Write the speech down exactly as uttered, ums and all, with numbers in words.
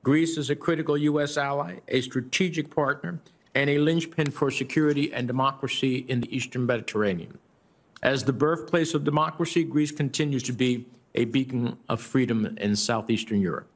Greece is a critical U S ally, a strategic partner, and a linchpin for security and democracy in the Eastern Mediterranean. As the birthplace of democracy, Greece continues to be a beacon of freedom in southeastern Europe.